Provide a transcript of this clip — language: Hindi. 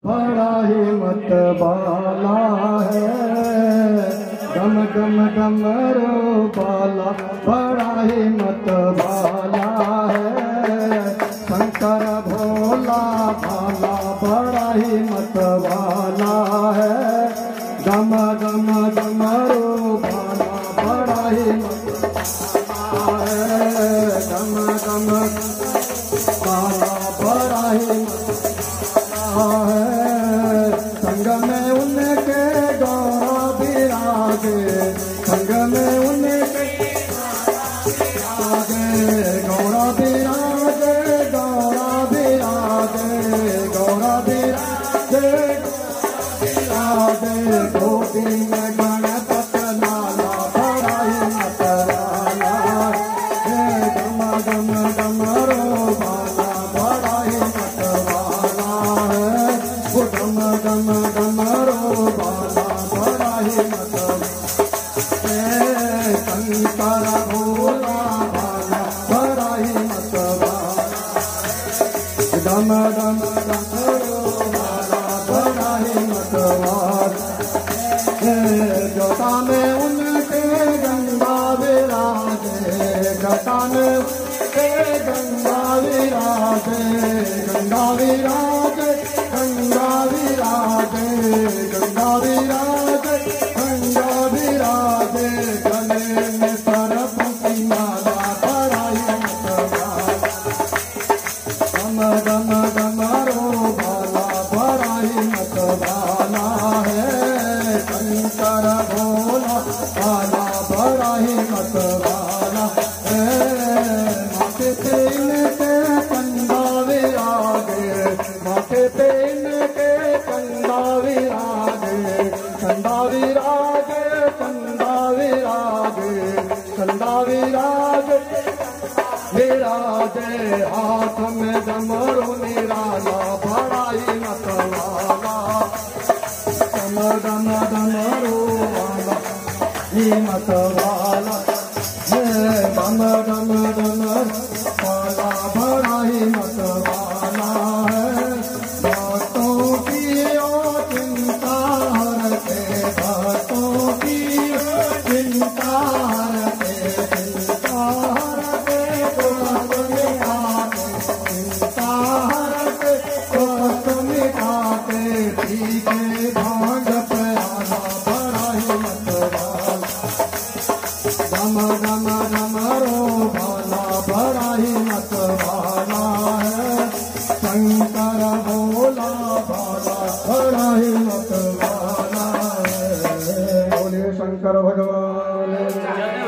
बड़ा ही मत बाला है, गम गम डमरू बाला, बड़ा ही मत बाला है, शंकर भोला भाला, बड़ा ही मत बाला है, गम गम डमरू बाला, बड़ा ही मत बाला है, गम गम बाला, बड़ा ही मत है। संग में उनके गौरा विरागे, संग में उनके गौरा विरागे, गौरा विरागे, गौरा विरागे, विरागे, गोदी में गणपत लाला, बड़ा ही मत लाला है, गम गम डमरू बाला, बड़ा ही मत बाला है, गम गम डमरू बाला, बड़ा ही मत है, शंकर भोला भाला, बड़ा ही मत बाला, गम गम डमरू बाला, बड़ा ही मत बाला, जटा में उनके गंगा विराजे, जटा में उनके गंगा विराजे, गंगा विराजे, गंगा विराजे, गंगा विराजे, गंगा विराजे, गले में सरप की माला, बड़ा ही मत बाला, गम गम डमरू बाला, बड़ा ही मत बाला है, शंकर भोला भाला, बड़ा ही मत बाला है, माथे पे इनके कंधा विरागे, माथे पे इनके कंधा विरागे, कंधा विरागे, कंधा विरागे, कंधा विरागे, विराजे, हाथ में डमरू निराला, बड़ा ही मत वाला, गम गम डमरू वाला, ही मत वाला है, गम गम डमरू वाला, बड़ा ही मत वाला है, बातों की ओ चिंता हरते, बातों की चिंता हरते, चिंता हरते, दोस्त मिटाते, चिंता हरते, दोस्त मिटाते, पीछे भांग प्याला, बड़ा ही मत वाला, गम गम डमरू भाला, बड़ा ही मत वाला है, शंकर भोला भाला, बड़ा ही मत वाला है, बोले शंकर भगवान।